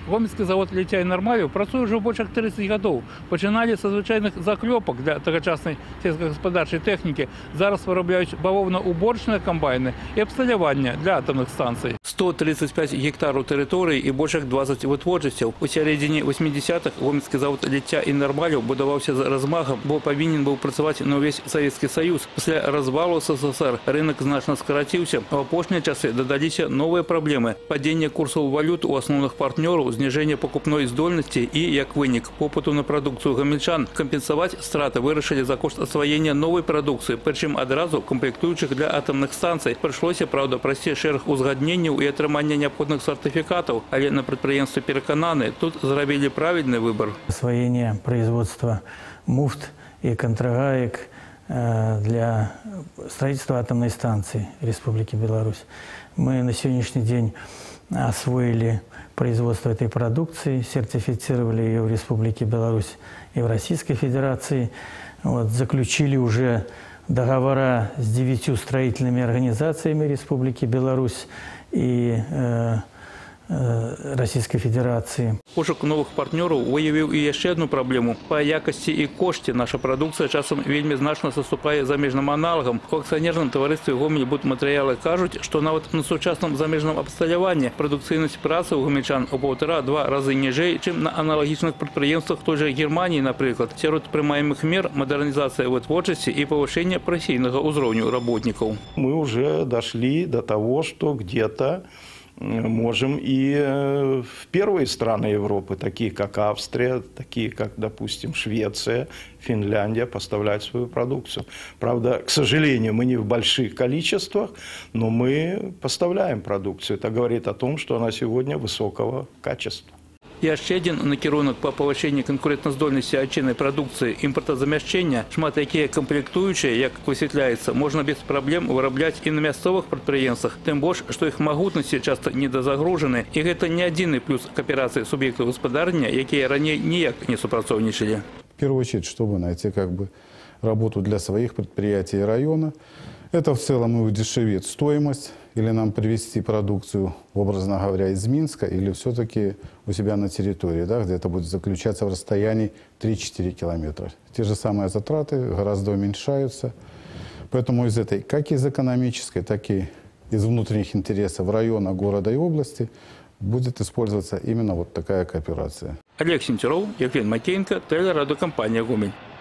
Гомельский завод «Ліття і Нормалів» працює вже більше 30 років. Починали з звичайних закльопок для тогочасної сільськогосподарчої техніки. Зараз виробляють бавовно-уборочні комбайни і обсталювання для атомних станцій. 135 гектарів території і більше 20 витворчістів. У середині 80-х Гомельський завод «Ліття і Нормалів» будувався з розмахом, бо повинен був працювати на весь Совєтський Союз. Після розвалу СССР ринок значно скоротився, а в останні часи додалися нові проблеми. Падіння курсів валют у основних партнерів, зниження покупної здольності і, як виник, попиту на продукцію гомельчан. Компенсувати страти вирішили за кошт освоєння нової продукції, причому одразу комплектуючих для атомних станцій. Прийшлося, правда, пройти шерх узгоднень і отримання необхідних сертифікатів, але на підприємстві переконані, тут зробили правильний вибір. Освоєння производства муфт і контргаек для строительства атомной станции Республики Беларусь. Мы на сегодняшний день освоили производство этой продукции, сертифицировали ее в Республике Беларусь и в Российской Федерации. Вот, заключили уже договора с 9 строительными организациями Республики Беларусь и Российской Федерации. Пошук нових партнерів виявив і ще одну проблему. По якості і кошті наша продукція часом вельми значно заступає заміжним аналогам. В акціонерному товаристві «Гомельбудматеріали» кажуть, що навіть на сучасному заміжному обсталюванні продукційність праці у гомельчан у 1,5–2 рази ниже, ніж на аналогічних підприємствах той же Германії, наприклад. Серед приймаємих мер – модернізація витворчості і повищення професійного узровню працівників. Ми вже дійшли до того, що где-то можем и в первые страны Европы, такие как Австрия, такие как, допустим, Швеция, Финляндия, поставлять свою продукцию. Правда, к сожалению, мы не в больших количествах, но мы поставляем продукцию. Это говорит о том, что она сегодня высокого качества. І ще один накерунок по повищенню конкурентоздольності айчинної продукції – імпортозаміщення, шмат які комплектуючі, як висвітляється, можна без проблем виробляти і на місцевих підприємствах, тим більше, що їх могутності часто недозагружені, і це не єдиний плюс кооперації суб'єктів господарення, які раніше ніяк не співпрацювали. В первую очередь, чтобы найти работу для своих предприятий и района. Это в целом и удешевит стоимость, или нам привезти продукцию, образно говоря, из Минска, или все-таки у себя на территории, да, где это будет заключаться в расстоянии 3–4 километра. Те же самые затраты гораздо уменьшаются. Поэтому из этой, как из экономической, так и из внутренних интересов района, города и области будет использоваться именно вот такая кооперация. Олег Сентеров, Євген Макеєнко, телерадіокомпанія «Гомель».